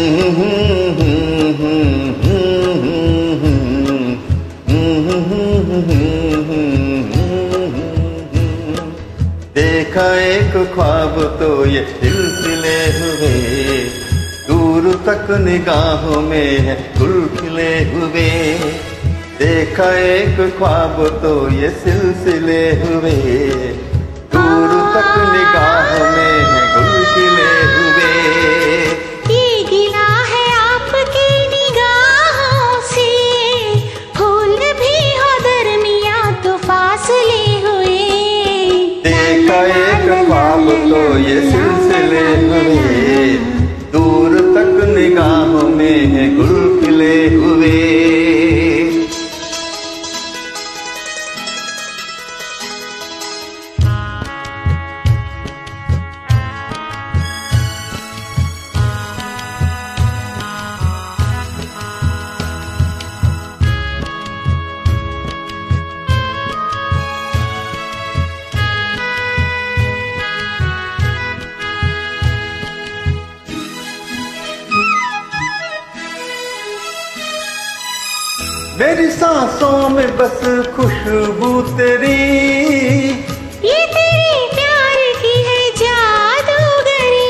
देखा एक ख्वाब तो ये सिलसिले हुए, दूर तक निगाहों में है गुल खिले हुए। देखा एक ख्वाब तो ये सिलसिले हुए, दूर तक निगाहों में है गुल खिले हुए। ये गिला है आपकी निगाहों से, फूल भी हो दरमियां तो फासले हुए। देखा एक ख्वाब तो ये सिलसिले हुए, दूर तक निगाहों में है गुल खिले हुए। मेरी सांसों में बस खुशबू तेरी, ये तेरे प्यार की है जादूगरी।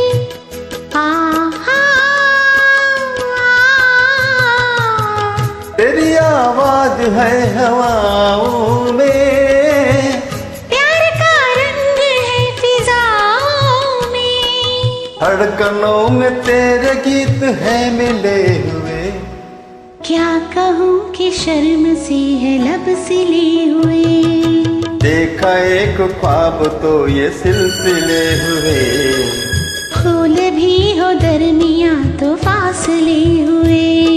तेरी आवाज है हवाओं में, प्यार का रंग है फिजाओं में। धड़कनों में तेरे गीत है मिले हुए। क्या कहूँ कि शर्म सी है लब सिले हुए। देखा एक ख्वाब तो ये सिलसिले हुए, फूल भी हो दरमियां तो फासले हुए।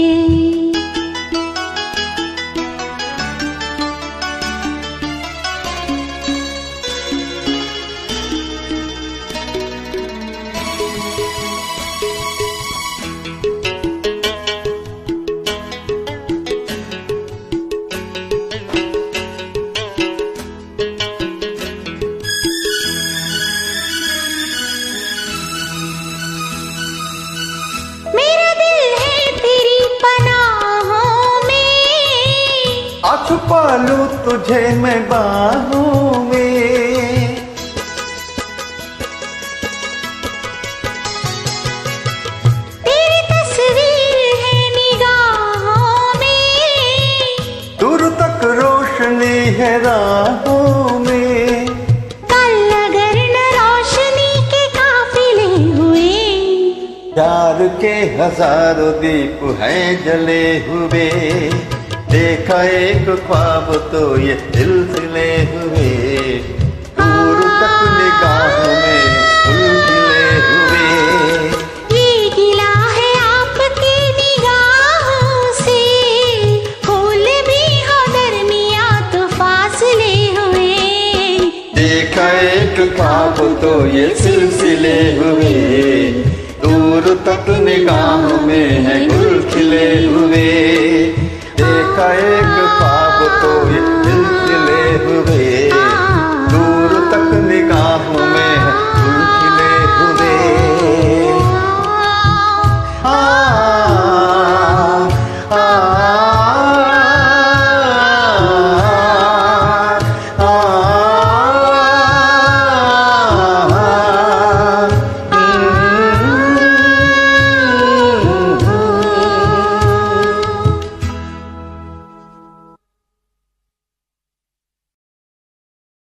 छुपा लूं तुझे मैं बाहों में, तेरी तस्वीर है निगाहों में। दूर तक रोशनी है राहों में। कल अगर न रोशनी के काफिले हुए, प्यार के हजारों दीप हैं जले हुए। देखा एक ख्वाब तो ये सिलसिले हुए, दूर तक निगाहों में फूल खिले हुए। ये गिला है आपकी निगाहों से, फूल भी हो दरमियां तो फासले हुए। देखा एक ख्वाब तो ये सिलसिले हुए, दूर तक निगाहों में है गुल खिले हुए। देखा एक